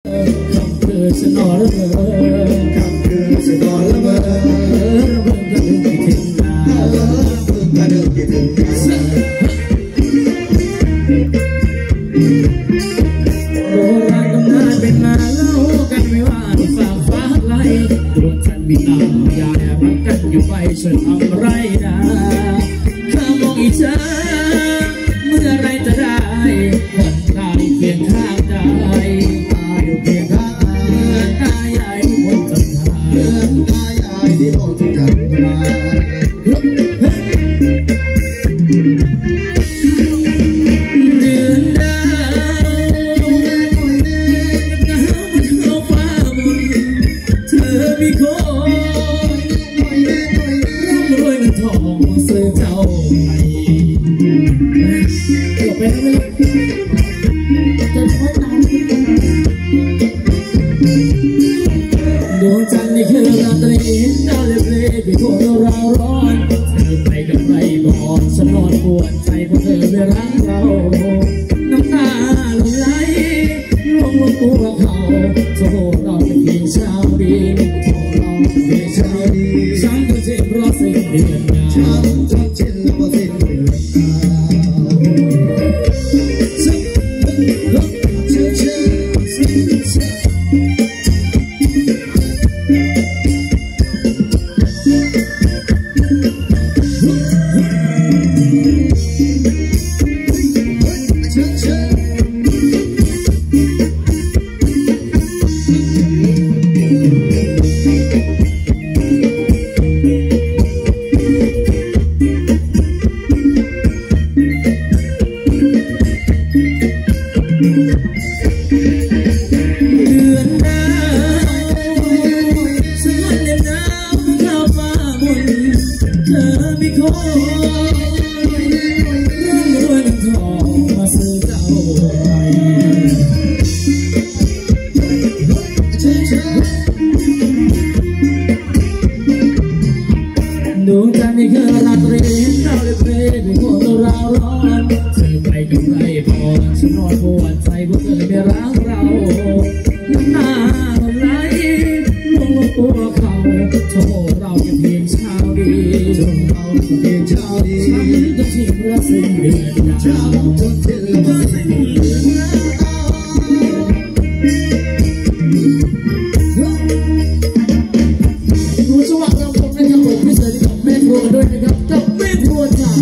คำคือฉันนอนละเมอคำคือฉันนอนละเมอเริ่มกระดึงคิดถึงนาเริ่มกระดึงคิดถึงนาโบราณตำนานเป็นมาเล่ากันไม่ว่าฝ่าฟ้าไล่ดวงจันทร์บินเอายารักกันอยู่ไปฉันทำไรได้ข้ามองอีเธอเมื่อไรจะได้คนตายเพียงข้างใจตายอยู่เพียงข้างเมื่อตายใหญ่บนจำทางเมื่อตายใหญ่ที่โดนจำมาเดือนดาวหนาวมันเข้าฟ้าบนเธอมีคนร่ำรวยเงินทองซื้อเจ้าไปเกือบไปแล้วไม่จะช่วยตามดวงจันทร์นี่คือราตรีดาวเล็บเล็บที่โคตรเราร้อนเธอไปกับใครบอกฉันนอนปวดใจเพราะเธอไม่รักเราน้ำตาไหลลงตัวเขาโซ่เราเป็นเพียงชาวดินโซ่เราเป็นเพียงชาวดินฉันก็เจ็บเพราะสิ้นเดือนฉันจนชินแล้วว่าสิ้นเดือนดวงจันทร์นี่คือราตรีดาวเล็บเล็บที่โคตรเราร้อนเธอไปกับใครพอฉันนอนปวดใจเพราะเธอไม่รักเราน้ำตาไหลลงตัวเขาโชว์เราเป็นเพียงชาวดีโชว์เราเป็นเพียงชาวดีฉันจะทิ้งรักสิ้นเดือนยาวจนสิ้นรักสิ้นเดือนดูจังหวะเราคงได้ครับผมพิเศษกับแม่ทัวร์ด้วยนะครับกับแม่ทัวร์จ้า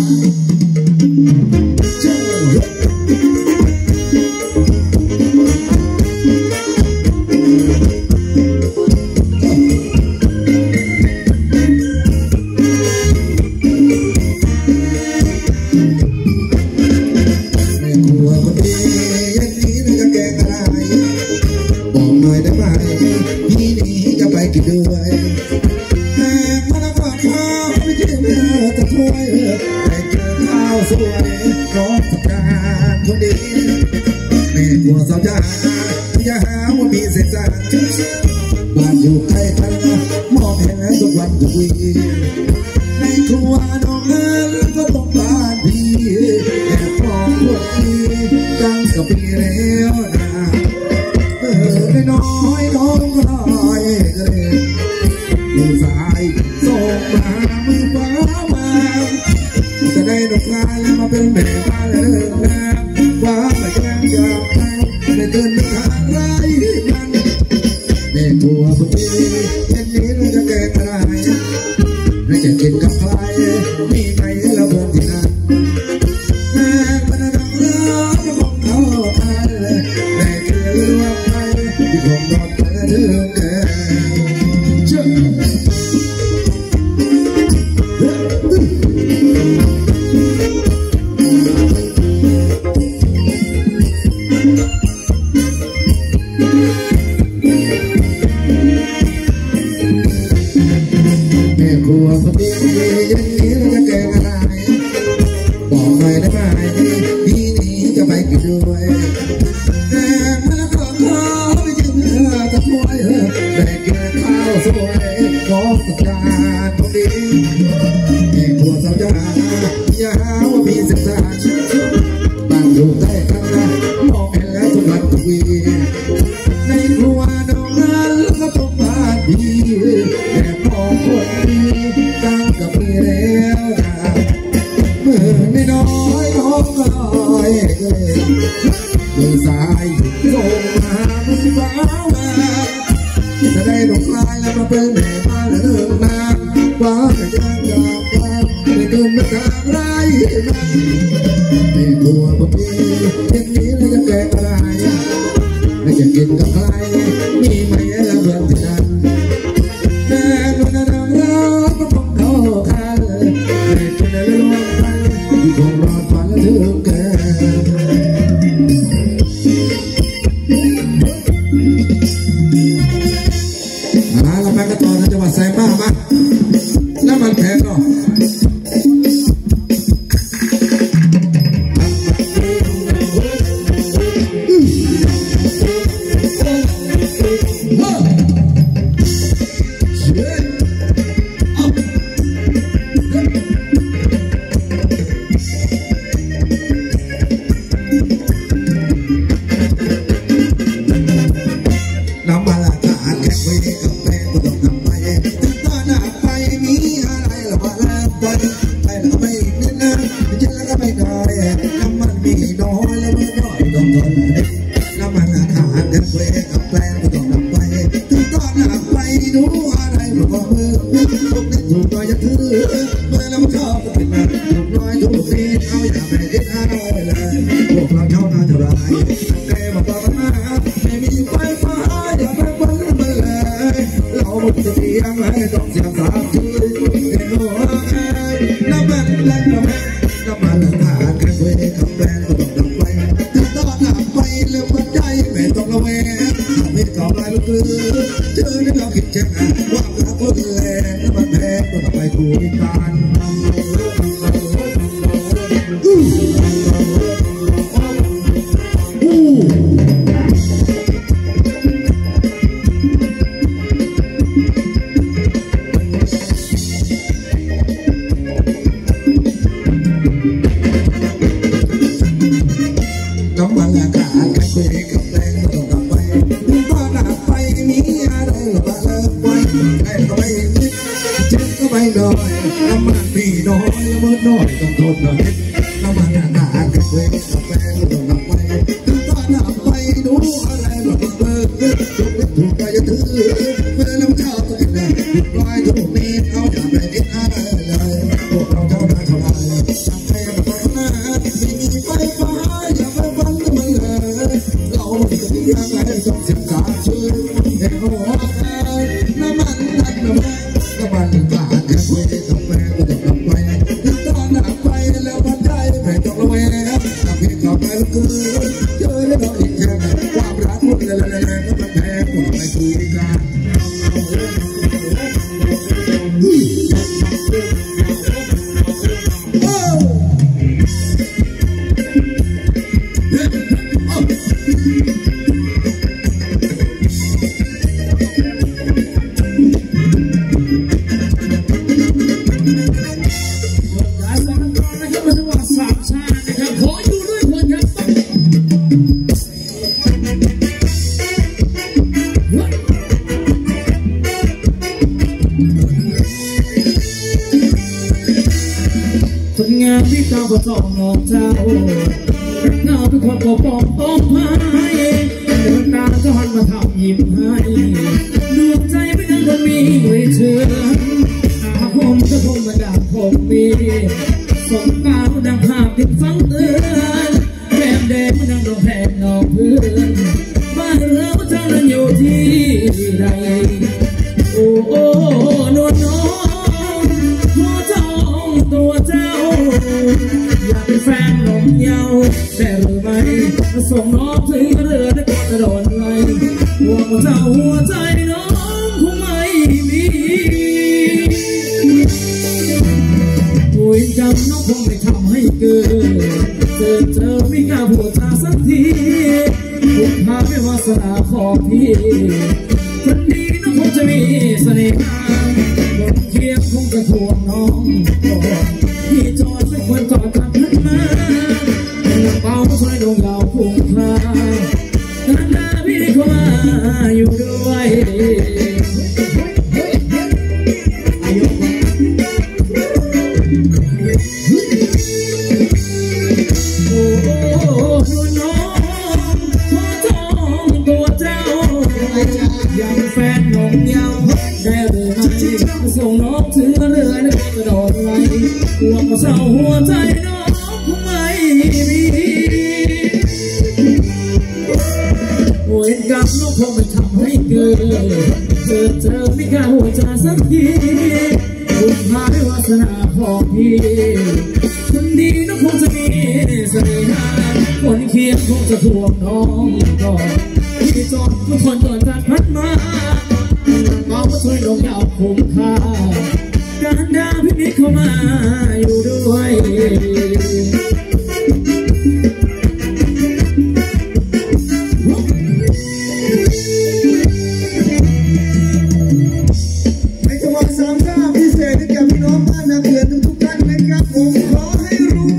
สวยร้องสักการคนดีแม่กลัวสาวจ้าอย่าหาว่ามีเศษสารบ้านอยู่ใกล้กันมองเห็นทุกวันทุกวีในครัวน้องนั้นก็ต้องบ้านพี่แอบมองพวกพี่ตั้งกับปีแล้วนะไม่น้อยน้องก็น้อยเลยมือซ้ายส่งมามือขวามาจะได้ดอกลายมาเป็นแม่บ้านเลยนะว่าแต่ยังอยากไปไม่เดินทางไรมันแม่กลัวพวกพี่เย็นนี้เราจะแก้อะไรไม่จะกินกับใครมีใครเราเดินที่นั่นแม่มันดังร้องของเขาไปแม่เกลือว่าใครที่คงนอนแต่เรื่องแก่แม่กลัวพอดีอย่างนี้เราจะแก้อะไรบอกหน่อยได้ไหมพี่นี้จะไปกินด้วยแต่มันก็ขอไปยืมเงินจะช่วยแม่เกินข้าวสวยขอสักการพอดีแม่กลัวสาวจ้าอย่าหาว่ามีเศษสารบ้านอยู่ใกล้กันนะมองเห็นแล้วทุกวันทุกวีในครัใครมีไหมละเบือนที่นั้นแต่คนนั้นเราก็คงเท่ากันแต่คนนั้นรวมกันที่คงรอดฝันถึงแก่เราไปกันต่อที่จังหวัดไซบ้ามาแล้วมันแพงเนาะที่เจ้าก็ต้องนอกเจ้าเงาเป็นคนปกป้องต้องให้เดินตาก็หันมาทำยิ้มให้ดวงใจไม่นั้นก็มีไว้เชื่ออาคมจะคงมาดังคงมีส่งตาดังภาพติดฟังเตือนแก้มแดงมันดังดวงแผ่นนอกเพื่อนบ้านเรือเจ้านั้นอยู่ที่ใดโอ้โอ้นวลน้องขอจองตัวเจ้าอยากเป็นแฟนหนุ่มเยาว์แต่หรือไม่ส่งน้องถึงเรือได้ก่อนจะโดนไล่ห่วงเจ้าหัวใจน้องคงไม่มีคุยกับน้องคงไม่ทำให้เกิดเจอไม่กล้าพูดจาสักทีบุญพาไม่วาสนาของพี่คนดีน้องคงจะมีเสน่ห์บนเคียงคงจะทวงน้องพี่จอดไม่ควรจอดกันขึ้นมาเบาช่วยดวงดาวพุ่งพลาการหน้าพี่ได้เข้ามาอยู่ด้วยโอ้โหน้องขอจองตัวเจ้าอย่างแฟนหนุ่มเยาว์ได้หรือไม่ส่งน้องถึงเรือได้กระโดดไหลห่วงเศร้าหัวใจน้องคงไม่มีโอ้ยกับน้องคงงไม่ทำให้เกิดเจอไม่กล้าหัวใจสักทีบุญพาวาสนาของพี่คนดีน้องคงจะมีเสน่หาคนเคียงคงจะทวงน้องก่อนที่จอดทุกคนก่อนจากพัดมาเอามาช่วยลงเอาคุ้มค่าการดาพี่นิดเข้ามาอยู่ด้วยในจังหวะสามชาพิเศษให้กับพี่น้องบ้านนาเขื่อนทุกท่านนะครับผมขอให้รวย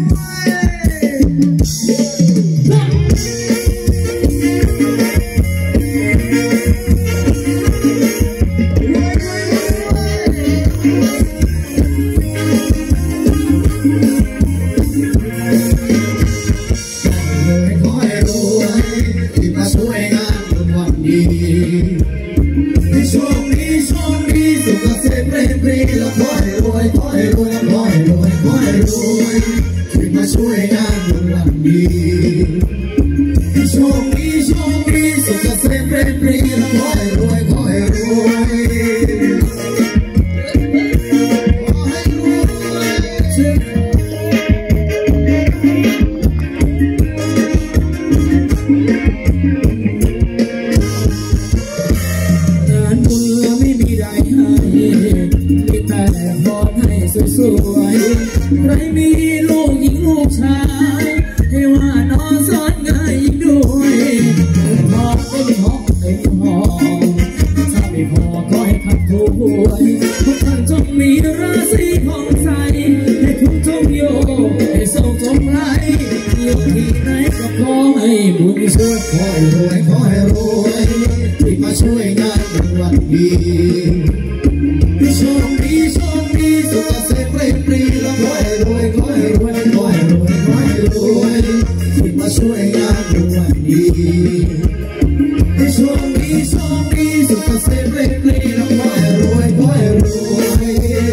ใครมีลูกหญิงลูกชายให้ว่านอนสอนง่ายยิ่งด้วยพอเป็นห้องเป็นห้องถ้าไม่พอก็ให้ขับถูหวยทุกท่านจงมีราศีผ่องใสให้ทุกจงโยให้โศกจงไหลอยู่ที่ไหนก็ขอให้บุญช่วยขอให้รวยขอให้รวยที่มาช่วยงานวันดีโชคดีโชคดีสุขเสพปรีแล้วขอให้รวยขอให้รวยขอให้รวยขอให้รวยที่มาช่วยงานวันดีโชคดีโชคดีสุขเสพปรีแล้วขอให้รวยขอให้รวย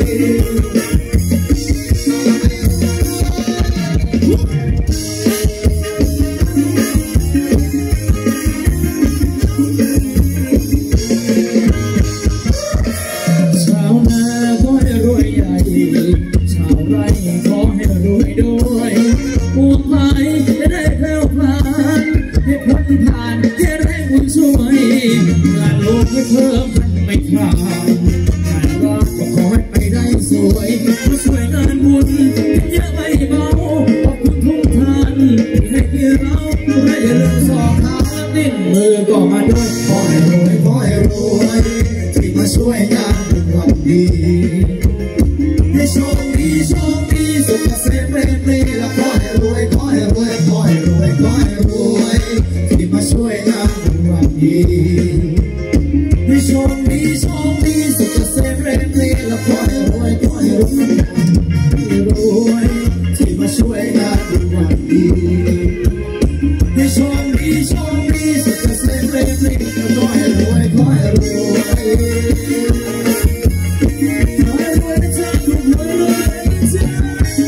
เพิ่มไม่ขาดงานรักก็ขอให้ไปได้สวยมาช่วยงานบุญอย่าไม่เบาขอบคุณทุกท่านที่ให้เราไม่เลือกสองทางดิ้นมือก็มาด้วยขอให้รวยขอให้รวยที่มาช่วยงานวันดีให้โชคดีโชคดีสุขเสพปรีแล้วขอให้รวยขอให้รวยขอให้รวยขอให้รวยที่มาช่วยงานวันดีโชคดีโชคดีสุขเสพปรีแล้วขอให้รวยขอให้รวยที่มาช่วยงานวันดีโชคดีโชคดีสุขเสพปรีแล้วขอให้รวยขอให้รวยขอให้รวยนะจ๊ะขอให้รวยนะจ๊ะ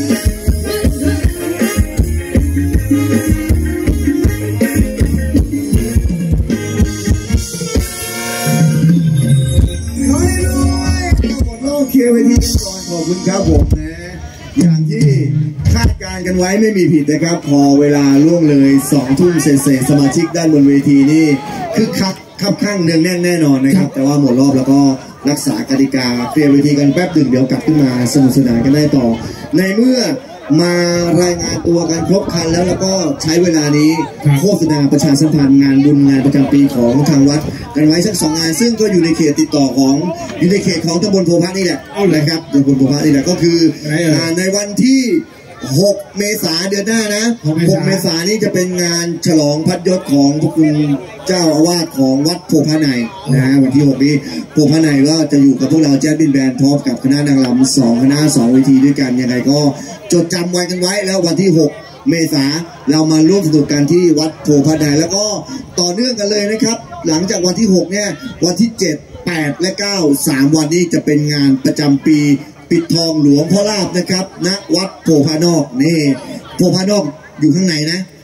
เคลียร์เวทีกันก่อนขอบคุณครับผมนะอย่างที่คาดการกันไว้ไม่มีผิดนะครับพอเวลาล่วงเลย2 ทุ่มเศษสมาชิกด้านบนเวทีนี่คือคับข้างเนืองแน่นแน่นอนนะครับแต่ว่าหมดรอบแล้วก็รักษากติกาเคลียร์เวทีกันแป๊บนึงเดี๋ยวกลับขึ้นมาสนุกสนานกันได้ต่อในเมื่อมารายงานตัวกันครบครันแล้วก็ใช้เวลานี้โฆษณาประชาสัมพันธ์งานบุญงานประจำปีของทางวัดกันไว้สัก2 งานซึ่งก็อยู่ในเขตติดต่อของอยู่ในเขตของตำบลโพพะนี่แหละนะครับตำบลโพพะนี่แหละก็คือในวันที่6 เมษายนเดือนหน้านะ6 เมษายนนี้จะเป็นงานฉลองพัดยศของพระคุณเจ้าอาวาสของวัดโพพะในนะวันที่6นี้โพพะในก็จะอยู่กับพวกเราแจ๊สบินแบนด์พร้อมกับคณะนางรำ2 คณะ 2 เวทีด้วยกันยังไงก็จดจำไว้กันไว้แล้ววันที่6 เมษายนเรามาร่วมสนุกกันที่วัดโพพะในแล้วก็ต่อเนื่องกันเลยนะครับหลังจากวันที่6เนี่ยวันที่7 8 และ 9 3 วันนี้จะเป็นงานประจำปีปิดทองหลวงพ่อลาภนะครับณวัดโพพะนอกนี่โพพะนอกอยู่ข้างในนะ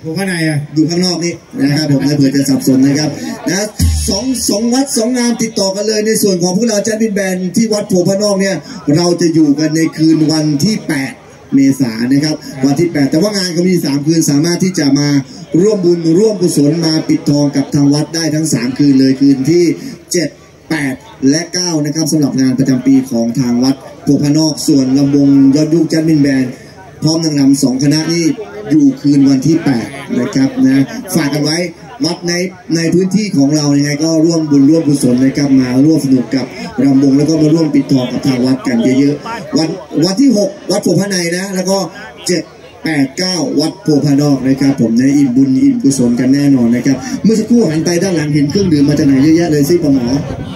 ผมข้างในอ่ะอยู่ข้างนอกนี่นะครับผมเผื่อจะสับสนนะครับนะสองวัด2 งานติดต่อกันเลยในส่วนของพวกเราแจ๊ดบินแบนที่วัดโพพระนอกเนี่ยเราจะอยู่กันในคืนวันที่8 เมษายนนะครับวันที่8แต่ว่างานก็มี3 คืนสามารถที่จะมาร่วมบุญร่วมกุศลมาปิดทองกับทางวัดได้ทั้ง3 คืนเลยคืนที่7 8 และ 9นะครับสำหรับงานประจำปีของทางวัดโพพระนอกส่วนลำวงยอดยุคแจ๊ดบินแบนพร้อมนางรำ2 คณะนี่อยู่คืนวันที่8นะครับนะฝากกันไว้วัดในพื้นที่ของเรายังไงก็ร่วมบุญร่วมกุศลนะครับมาร่วมสนุกกับรำวงแล้วก็มาร่วมปิดทองกับทางวัดกันเยอะๆวันที่6วัดโพพระในนะแล้วก็7 8 9วัดโพพระนอกนะครับผมในอิ่มบุญอิ่มกุศลกันแน่นอนนะครับเมื่อสักครู่หันไปด้านหลังเห็นเครื่องดื่มมาจากไหนเยอะแยะเลยสิปหมอ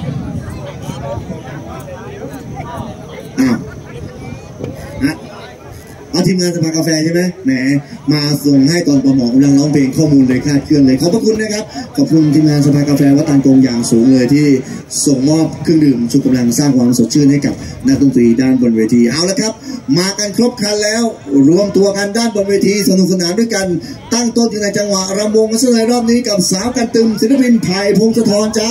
เอาทีมงานสภากาแฟใช่ไหมแหมมาส่งให้ตอนปหมอกำลังร้องเพลงข้อมูลเลยคาดเคลื่อนเลยขอบพระคุณนะครับขอบคุณทีมงานสภากาแฟวัดตาลกงอย่างสูงเลยที่ส่งมอบเครื่องดื่มชูกำลังสร้างความสดชื่นให้กับนักดนตรีด้านบนเวทีเอาละครับมากันครบครันแล้วรวมตัวกันด้านบนเวทีสนุกสนานด้วยกันตั้งต้นอยู่ในจังหวะรำวงกันเลยรอบนี้กับสาวกันตึมศิลปินไผ่พงศธรจ้า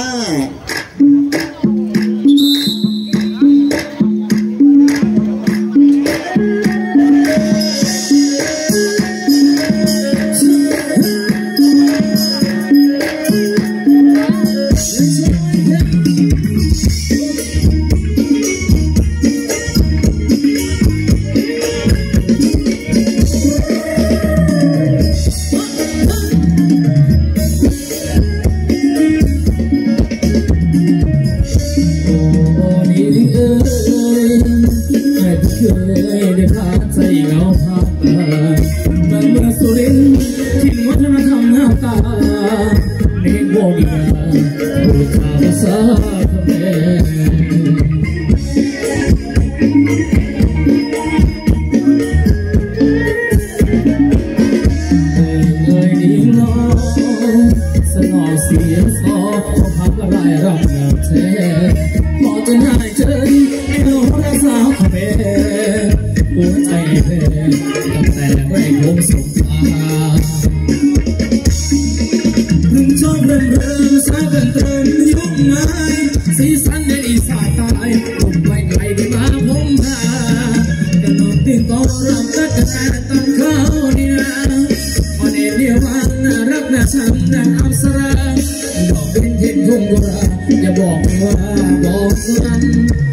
สีสันในอีสานใต้ผมไว้ไกลได้มาผมพากระนองตื่นต้อนรับตะกะแตนตั้งเขาเนี่ยอ่อนเอ็นเดียววันน่ารักน่าชังน่าอับสราดอกเป็นเทียนคงกุราอย่าบอกว่าบอกสัน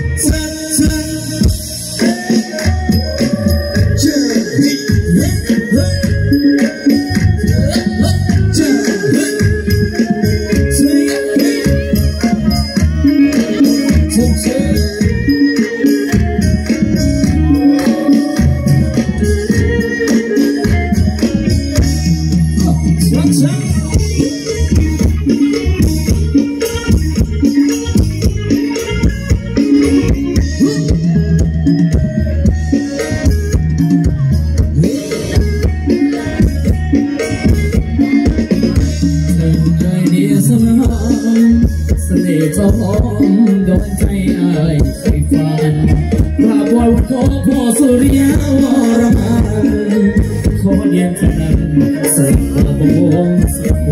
เจ้าของโดนใจอายไฟฟันกราบไหว้ขอพ่อสุริยาวรมันขอเรียนจากนั้นใส่กระโปรงสักโบ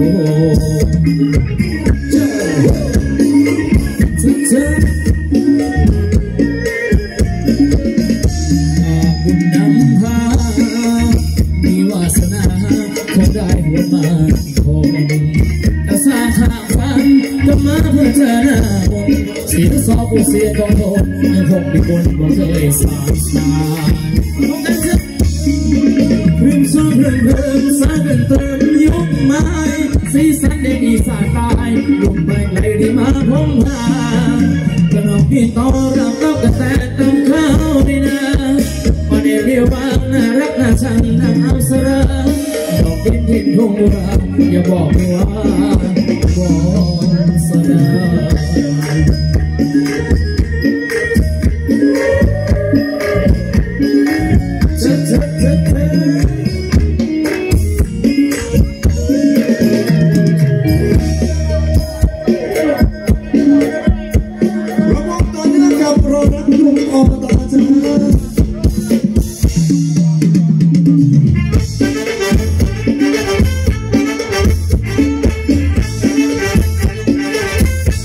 บุญนำพามีวาสนาคงได้หัวมาคงแต่สาขาฟันก็มาเพื่อเจอหน้าบนเสียสอบผู้เสียกองโทษยังคงมีคนบอกเคยสามสายเรื่องชอบเรื่องสายเป็นเติมยุคไม้สีสันในอีสานใต้ลุกไปไกลได้มาพงพากระนองพี่ต่อรับเต้ากระแตต้องเข้าดีนะอ่อนเอเรียวบางน่ารักน่าชังน่าอับสราดอกดินทินทุ่งราอย่าบอกว่าบอกสนา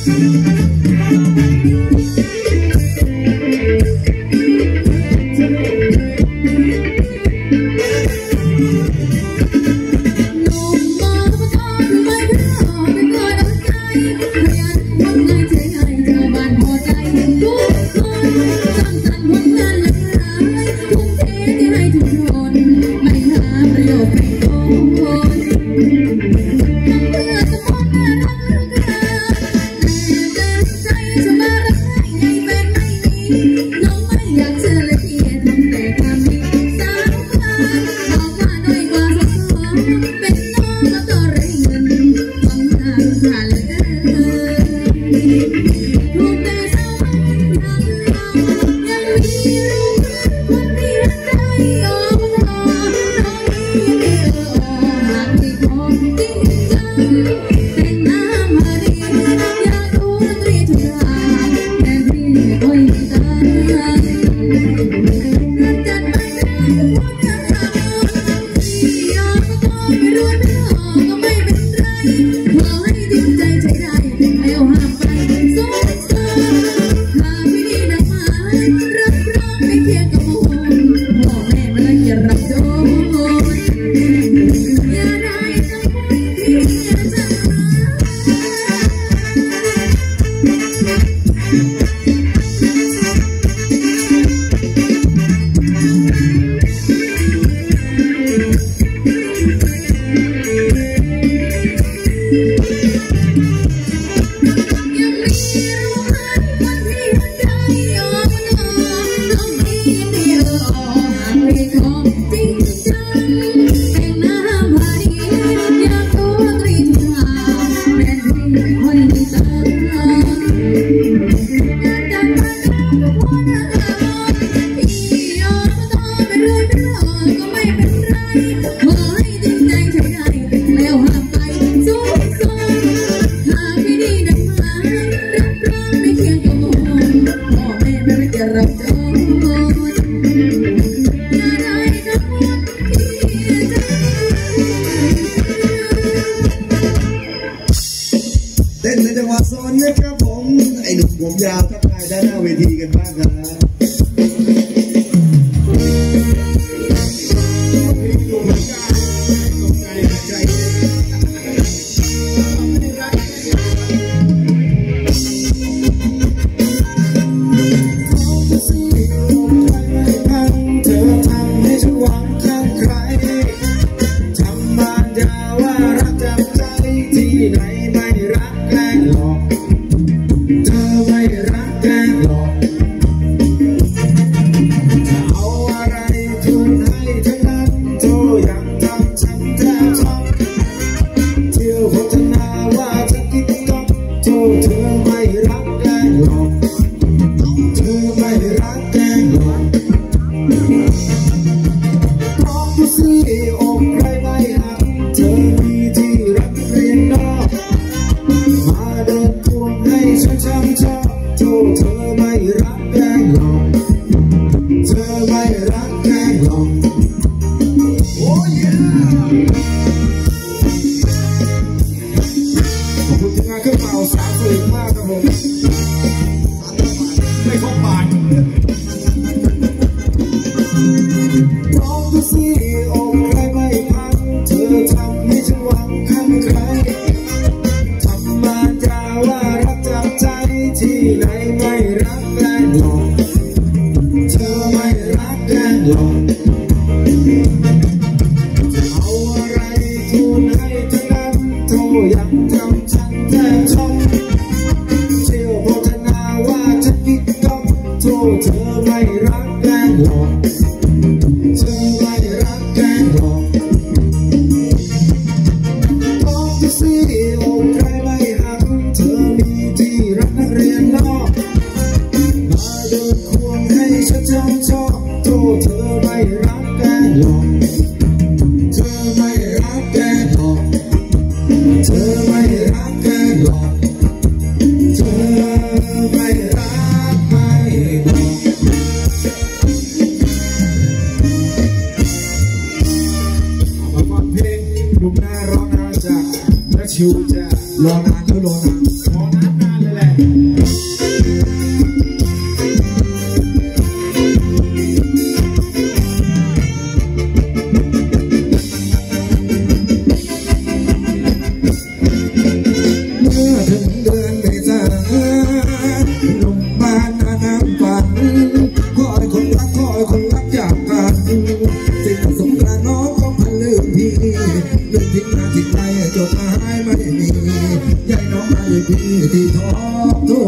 ชิวจะรอนานก็รอนานเลยแหละ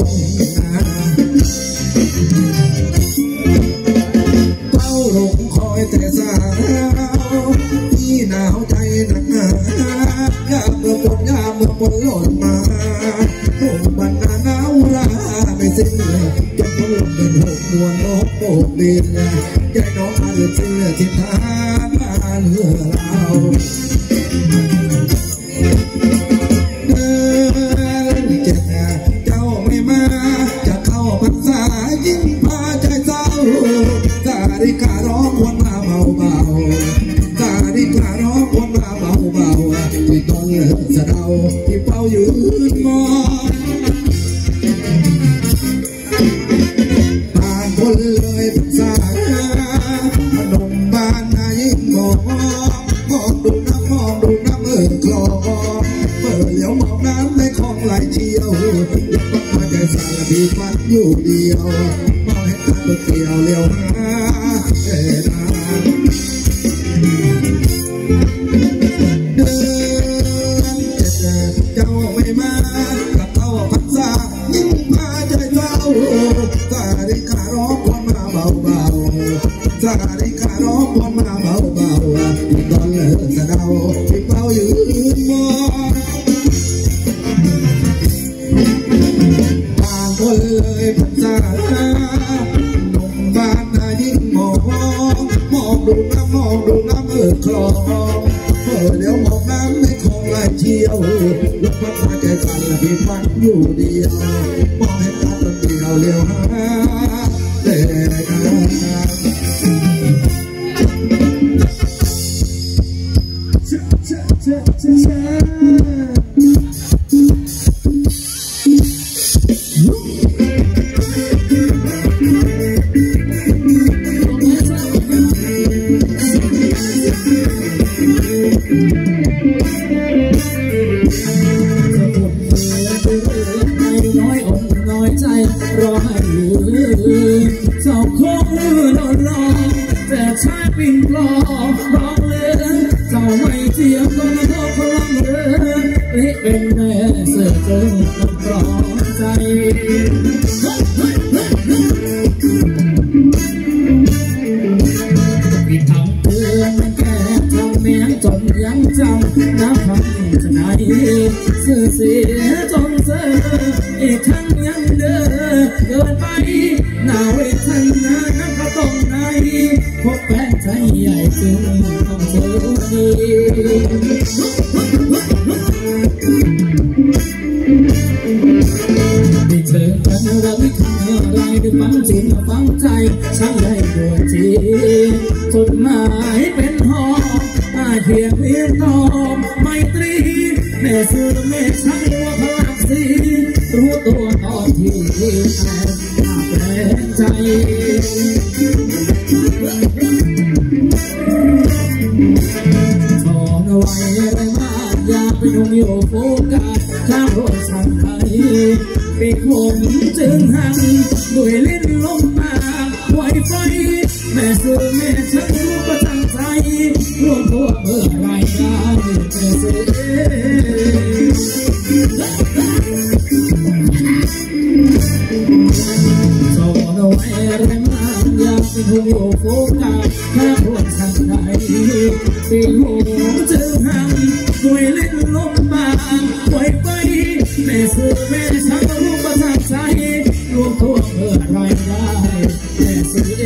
นาเฝ้าหลงคอยแต่สาวที่หนาวใจหนักหนายามเมื่อฝนหล่นมาโอ้บรรดาหนาวราไม่สิ้นจนฝนหล่นเป็นหกมวลนกโบกบินใจน้องอาจจะเชื่อที่ทางบ้านเมื่อเราเจ็บเจ้าไม่มาจะเข้าพรรษายิ่งพาใจเศร้าสาริการ้องวนมาเบาๆสาริการ้องวนมาเบาๆที่ต้นสะเดาที่เฝ้ายืนมองผ่านคนเลยพรรษาพนมบ้านนายิ่งมองดูน้ำคลองเปิดเหลียวมองน้ำในคลองไหลเชี่ยวแล้วก็มาใจสั่นที่ฟันอยู่เดียวมองเห็นตาตัวเกี่ยวเลี้ยวหาเดินเจ้าไม่มากับเข้าพรรษายิ่งพาใจเศร้าสาริการ้องวนมาเบาๆสาริการ้องวนมาเบาๆที่ตอนเลิกสะเดาที่เฝ้ายืนมองต่างคนเลยพรรษาหนุ่มบ้านนายิ่งมองดูน้ำคลองเดี๋ยวมองน้ำในคลองไหลเชี่ยวแล้วพัดมาใจสั่นที่ฟันอยู่เดียวมองเห็นตาตัวเดียวเลี้ยวหาแต่รอให้เจ้าคงนอนรอแต่ชายปิ่นปลอร้องเลยเจ้าไม่เจียมก็ไม่ต้องพลังเลยเป็นแม่เสือเจอต้องปลอบใจพี่ทำเตือนแก่ทำเมียจนยังจำน้ำพังจะไหนเสื่อเสียจนเสื่ออีกครั้งยังเดินเกินไปหน้าเวทนาน้ำกระต้องในพบแฟนใจใหญ่จึงต้องเจอดีไม่เจอกันเราไม่ทำอะไรด้วยฟังจริงฟังใจช่างได้ดวงจีจดหมายเป็นหอเพียงเรียนตอบไม่ตรีแม่สื่อแม่ช่างว่าพลังสีรู้ตัวตอนที่แต่แปลงใจถอนเอาไว้อะไรมากอยากไปนุ่งโยโฟกัสข้างรถฉันไทยปีกผมจึงหันด้วยลิ้นลมปากไวไฟแม่สื่อแม่ช่างรู้ประจังใจรวมตัวเมื่อไรได้เจอเสียสอนเอาไว้อะไรมากอยากเป็นผู้โยโฟกัสข้าพวกฉันไหนปีกผมจึงหันด้วยลิ้นลมปากไวไฟแม่สื่อแม่ช่างรู้ประจังใจรวมตัวเมื่อไรได้แม่สื่อ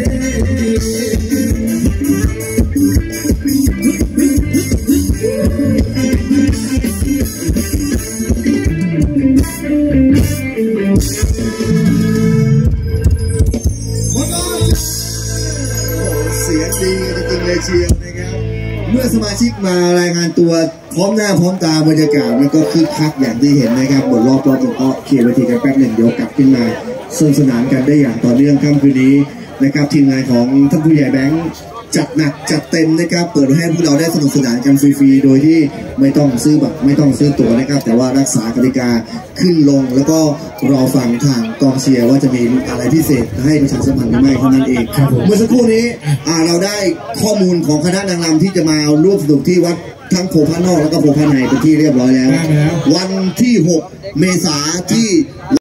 เสียงดีจริงๆเลยเชียร์นะครับเมื่อสมาชิกมารายงานตัวพร้อมหน้าพร้อมตาบรรยากาศมันก็คึกคักอย่างที่เห็นนะครับบทรอบก็เคลียร์เวทีกันแป๊บหนึ่งเดี๋ยวกลับขึ้นมาสนุกสนานกันได้อย่างต่อเนื่องค่ำคืนนี้นะครับทีมงานของท่านผู้ใหญ่แบงค์จัดหนักจัดเต็มนะครับเปิดให้พวกเราได้สนุกสนานกันฟรีๆโดยที่ไม่ต้องซื้อบัตรไม่ต้องซื้อตั๋วนะครับแต่ว่ารักษากติกาขึ้นลงแล้วก็รอฟังทางกองเชียร์ว่าจะมีอะไรพิเศษให้ประชาสัมพันธ์หรือไม่เท่านั้นเองเมื่อสักครู่นี้เราได้ข้อมูลของคณะนางรำที่จะมาร่วมสนุกที่วัดทั้งโพพานอกแล้วก็โพพาในเป็นที่เรียบร้อยแล้ววันที่6 เมษายนที่